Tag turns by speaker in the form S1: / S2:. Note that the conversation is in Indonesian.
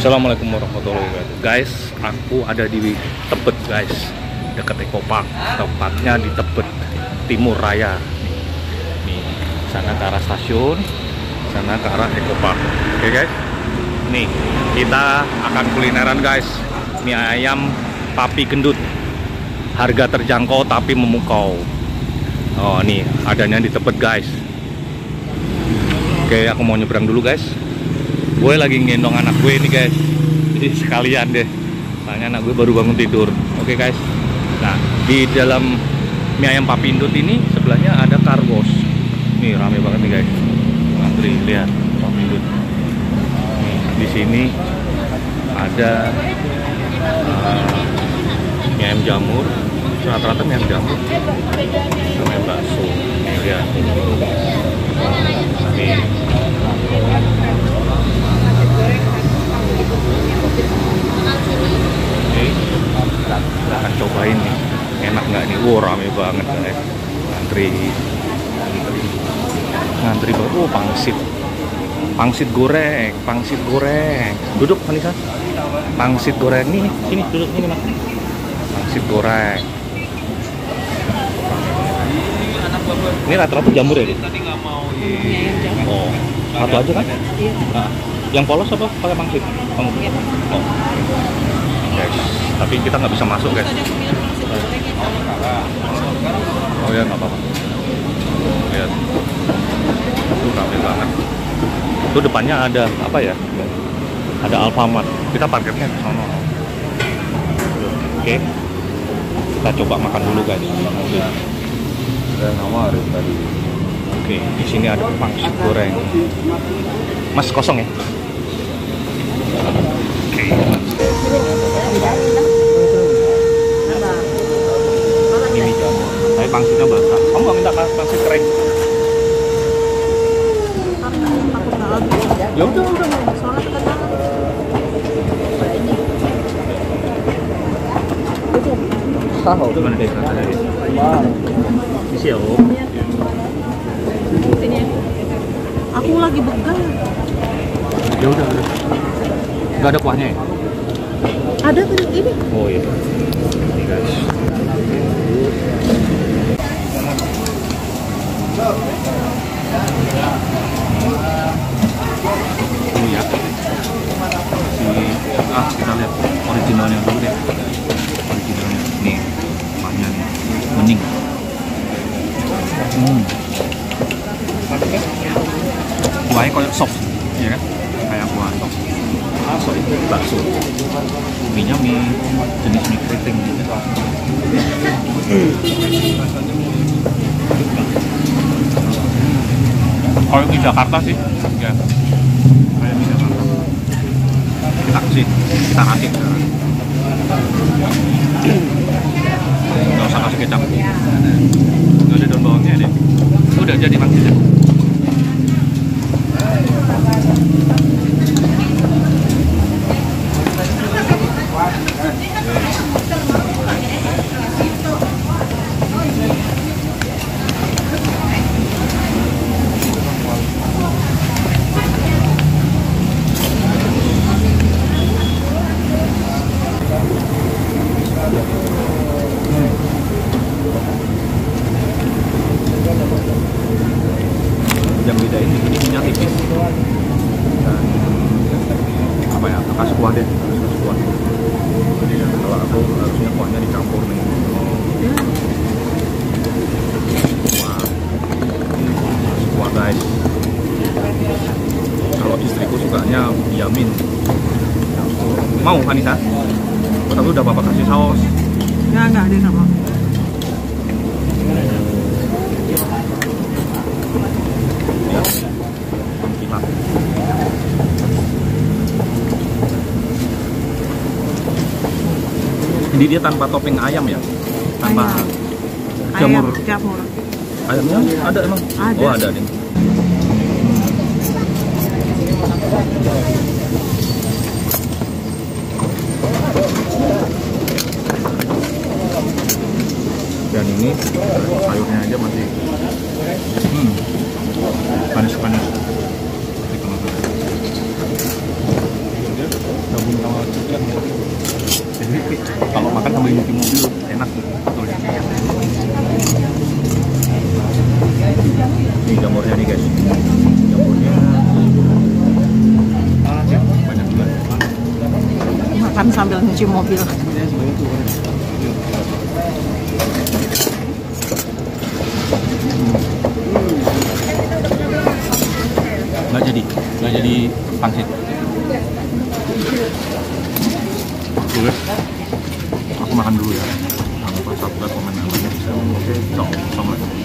S1: Assalamualaikum warahmatullahi wabarakatuh. Guys, aku ada di Tebet guys, dekat Eco Park, tepatnya di Tebet Timur Raya. Nih, sana ke arah stasiun, sana ke arah Eco Park. Oke guys, nih kita akan kulineran guys. Mie ayam Papi Gendut, harga terjangkau tapi memukau. Oh nih, adanya di Tebet guys. Oke, aku mau nyebrang dulu guys. Gue lagi ngendong anak gue ini guys, jadi sekalian deh, soalnya anak gue baru bangun tidur. Oke guys, nah di dalam mie ayam Papi Gendut ini sebelahnya ada Cargos. Nih rame banget nih guys, ngantri, lihat Papi Gendut. Nih di sini ada mie ayam jamur, rata-rata mie ayam jamur sama bakso. Nih lihat, nih. Oke, kita akan cobain nih, enak nggak nih? Wow, rame banget guys, ngantri banget. Oh, pangsit goreng. Duduk Vanessa, pangsit goreng nih, sini duduk ini mas. Pangsit goreng. Ini rata-rata jamur ya? Oh, satu aja kan? Nah, yang polos apa pakai pangsit? Oh, guys, tapi kita nggak bisa masuk guys. Oh ya, nggak apa-apa. Lihat, itu rame banget. Itu depannya ada apa ya? Ada Alfamart. Kita parkirnya ke sana. Oke, kita coba makan dulu guys. Tadi. Oke, di sini ada pangsit goreng. Mas kosong ya? Oke. Ini jamur. Tapi pangsitnya basah. Kamu nggak minta pangsit kering?
S2: Aku nggak habis.
S1: Ya udah.
S2: Soalnya kekenangan.
S1: Tahu. Gimana deh? Isi ya,
S2: Aku lagi begal.
S1: Ya udah. Nggak ada kuahnya ya?
S2: Ada tuh ini.
S1: Oh iya. Ini guys. Ini ya. Kita lihat originalnya dulu deh. Originalnya. Nih, kuahnya nih. Bening. Kuahnya kayak sop, ya kan? Kayak kuah sop. Sop itu bakso. Mie-nya mie jenis mie keriting gitu. Kalau di Jakarta sih, ya. Kayak di Jakarta. Kita kasih sekarang. Nggak usah kasih kecap. Nggak ada daun bawangnya deh. Udah jadi maksudnya. Yang bedain di sini minyak tipis dan apa ya, kasih kuah deh, kasih kuah. Kalau aku harusnya kuahnya dicampur nih. Kuah guys. Kalau istriku sukanya Yamin. Mau Anissa? Tapi udah bapak kasih saus.
S2: Nggak ada sama.
S1: Jadi dia tanpa topping ayam ya? Tanpa jamur.
S2: Jamur.
S1: Ayamnya ada emang?
S2: Ada.
S1: Oh ada nih. Dan ini sayurnya aja masih panas-panas. Tapi kalau makan sambil nyuci mobil enak tuh. Betul. Ini jamurnya nih guys. Jamurnya banyak juga.
S2: Makan sambil nyuci mobil.
S1: Nggak jadi pangsit. Oke, aku makan dulu ya. Jangan lupa subscribe, komen, dan like. Oke, ciao. Assalamualaikum.